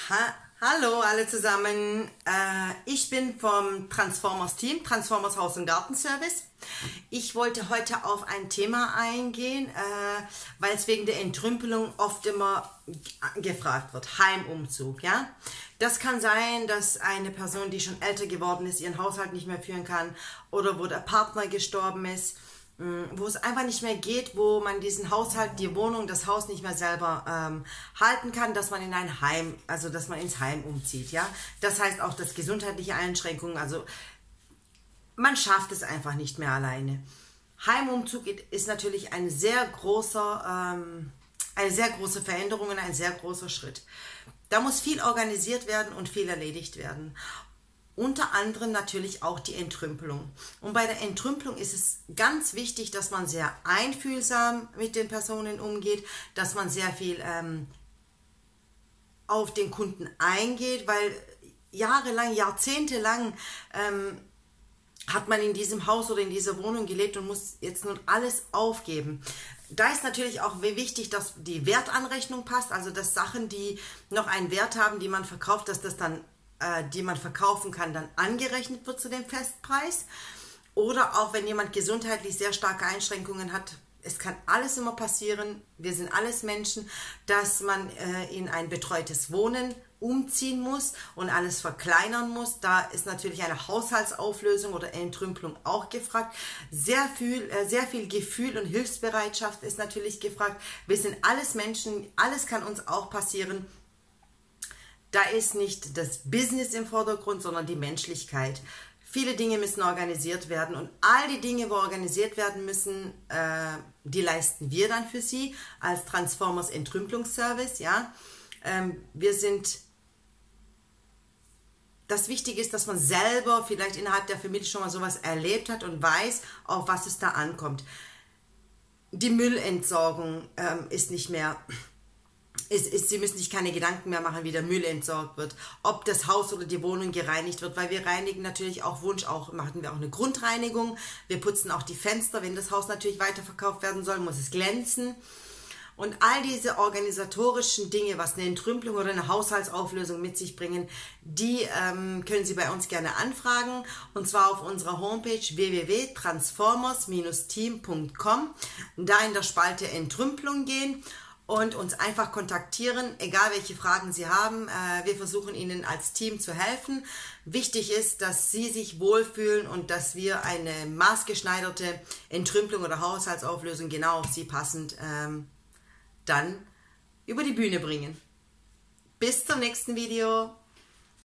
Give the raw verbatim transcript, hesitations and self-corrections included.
Ha Hallo alle zusammen, äh, ich bin vom Transformers Team, Transformers Haus- und Gartenservice. Ich wollte heute auf ein Thema eingehen, äh, weil es wegen der Entrümpelung oft immer gefragt wird, Heimumzug. Ja? Das kann sein, dass eine Person, die schon älter geworden ist, ihren Haushalt nicht mehr führen kann oder wo der Partner gestorben ist, wo es einfach nicht mehr geht, wo man diesen Haushalt, die Wohnung, das Haus nicht mehr selber ähm, halten kann, dass man in ein Heim, also dass man ins Heim umzieht, ja. Das heißt auch, dass gesundheitliche Einschränkungen, also man schafft es einfach nicht mehr alleine. Heimumzug ist natürlich ein sehr großer, ähm, eine sehr große Veränderung und ein sehr großer Schritt. Da muss viel organisiert werden und viel erledigt werden. Unter anderem natürlich auch die Entrümpelung. Und bei der Entrümpelung ist es ganz wichtig, dass man sehr einfühlsam mit den Personen umgeht, dass man sehr viel ähm, auf den Kunden eingeht, weil jahrelang, jahrzehntelang ähm, hat man in diesem Haus oder in dieser Wohnung gelebt und muss jetzt nun alles aufgeben. Da ist natürlich auch wichtig, dass die Wertanrechnung passt, also dass Sachen, die noch einen Wert haben, die man verkauft, dass das dann die man verkaufen kann, dann angerechnet wird zu dem Festpreis. Oder auch wenn jemand gesundheitlich sehr starke Einschränkungen hat, es kann alles immer passieren, wir sind alles Menschen, dass man äh, in ein betreutes Wohnen umziehen muss und alles verkleinern muss. Da ist natürlich eine Haushaltsauflösung oder Entrümpelung auch gefragt. Sehr viel, äh, sehr viel Gefühl und Hilfsbereitschaft ist natürlich gefragt. Wir sind alles Menschen, alles kann uns auch passieren. Da ist nicht das Business im Vordergrund, sondern die Menschlichkeit. Viele Dinge müssen organisiert werden und all die Dinge, wo organisiert werden müssen, äh, die leisten wir dann für Sie als Transformers Entrümpelungsservice. Ja? Ähm, wir sind, das Wichtige ist, dass man selber vielleicht innerhalb der Familie schon mal sowas erlebt hat und weiß, auf was es da ankommt. Die Müllentsorgung ähm, ist nicht mehr... Ist, ist, Sie müssen sich keine Gedanken mehr machen, wie der Müll entsorgt wird, ob das Haus oder die Wohnung gereinigt wird, weil wir reinigen natürlich auch Wunsch, auch machen wir auch eine Grundreinigung, wir putzen auch die Fenster, wenn das Haus natürlich weiterverkauft werden soll, muss es glänzen. Und all diese organisatorischen Dinge, was eine Entrümpelung oder eine Haushaltsauflösung mit sich bringen, die ähm, können Sie bei uns gerne anfragen, und zwar auf unserer Homepage w w w punkt transformers Bindestrich team punkt com, da in der Spalte Entrümpelung gehen und uns einfach kontaktieren, egal welche Fragen Sie haben. Wir versuchen Ihnen als Team zu helfen. Wichtig ist, dass Sie sich wohlfühlen und dass wir eine maßgeschneiderte Entrümpelung oder Haushaltsauflösung genau auf Sie passend ähm, dann über die Bühne bringen. Bis zum nächsten Video.